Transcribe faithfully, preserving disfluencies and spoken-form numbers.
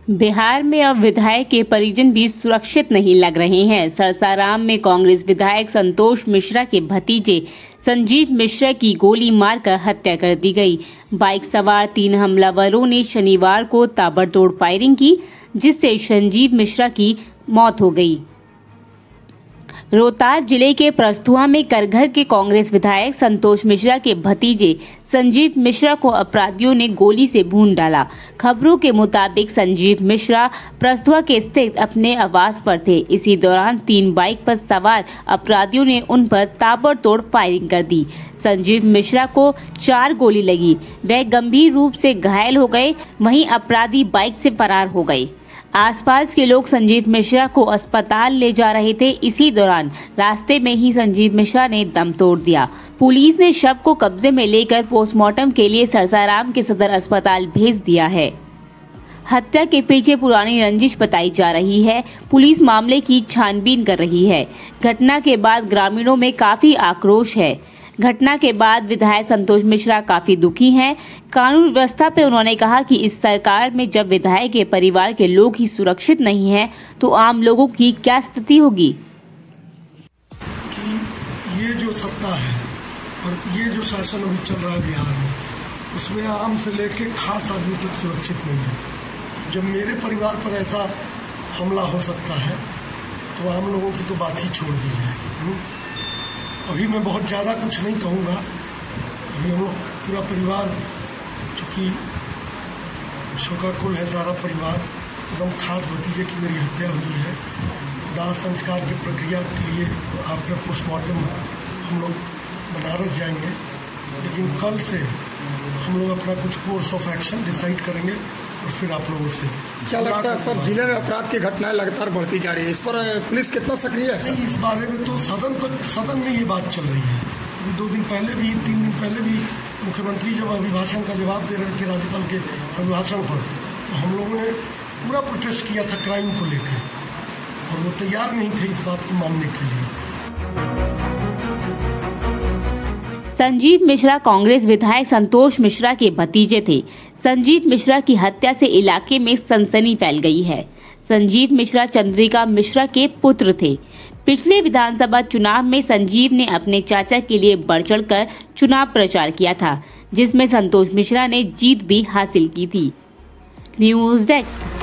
बिहार में अब विधायक के परिजन भी सुरक्षित नहीं लग रहे हैं। सरसाराम में कांग्रेस विधायक संतोष मिश्रा के भतीजे संजीव मिश्रा की गोली मारकर हत्या कर दी गई। बाइक सवार तीन हमलावरों ने शनिवार को ताबड़तोड़ फायरिंग की, जिससे संजीव मिश्रा की मौत हो गई। रोहतास जिले के प्रस्थुआ में करघर के कांग्रेस विधायक संतोष मिश्रा के भतीजे संजीव मिश्रा को अपराधियों ने गोली से भून डाला। खबरों के मुताबिक संजीव मिश्रा प्रस्थुआ के स्थित अपने आवास पर थे। इसी दौरान तीन बाइक पर सवार अपराधियों ने उन पर ताबड़तोड़ फायरिंग कर दी। संजीव मिश्रा को चार गोली लगी, वह गंभीर रूप से घायल हो गए। वहीं अपराधी बाइक से फरार हो गए। आसपास के लोग संजीव मिश्रा को अस्पताल ले जा रहे थे। इसी दौरान रास्ते में ही संजीव मिश्रा ने दम तोड़ दिया। पुलिस ने शव को कब्जे में लेकर पोस्टमार्टम के लिए सरसाराम के सदर अस्पताल भेज दिया है। हत्या के पीछे पुरानी रंजिश बताई जा रही है। पुलिस मामले की छानबीन कर रही है। घटना के बाद ग्रामीणों में काफी आक्रोश है। घटना के बाद विधायक संतोष मिश्रा काफी दुखी हैं। कानून व्यवस्था पे उन्होंने कहा कि इस सरकार में जब विधायक के परिवार के लोग ही सुरक्षित नहीं हैं, तो आम लोगों की क्या स्थिति होगी। कि ये जो सत्ता है और ये जो शासन अभी चल रहा है बिहार में, उसमें आम से लेके खास आदमी तक सुरक्षित नहीं है। जब मेरे परिवार पर ऐसा हमला हो सकता है तो आम लोगों की तो बात ही छोड़ दी जाए। अभी मैं बहुत ज़्यादा कुछ नहीं कहूँगा। अभी हम लोग पूरा परिवार, चूँकि शोकाकुल है सारा परिवार, एकदम खास भतीजे की मेरी हत्या हुई है। दाह संस्कार की प्रक्रिया के लिए आफ्टर पोस्टमार्टम हम लोग बनारस जाएंगे, लेकिन कल से हम लोग अपना कुछ कोर्स ऑफ एक्शन डिसाइड करेंगे और फिर आप लोगों से क्या लगता है सर, जिले में अपराध की घटनाएं लगातार बढ़ती जा रही है, इस पर पुलिस कितना सक्रिय है? नहीं, इस बारे में तो सदन तक सदन में ये बात चल रही है। अभी दो दिन पहले भी, तीन दिन पहले भी मुख्यमंत्री जब अभिभाषण का जवाब दे रहे थे राज्यपाल के अभिभाषण पर, तो हम लोगों ने पूरा प्रोटेस्ट किया था क्राइम को लेकर, और वो तैयार नहीं थे इस बात को मानने के लिए। संजीव मिश्रा कांग्रेस विधायक संतोष मिश्रा के भतीजे थे। संजीव मिश्रा की हत्या से इलाके में सनसनी फैल गई है। संजीव मिश्रा चंद्रिका मिश्रा के पुत्र थे। पिछले विधानसभा चुनाव में संजीव ने अपने चाचा के लिए बढ़ चढ़कर चुनाव प्रचार किया था, जिसमें संतोष मिश्रा ने जीत भी हासिल की थी। News desk.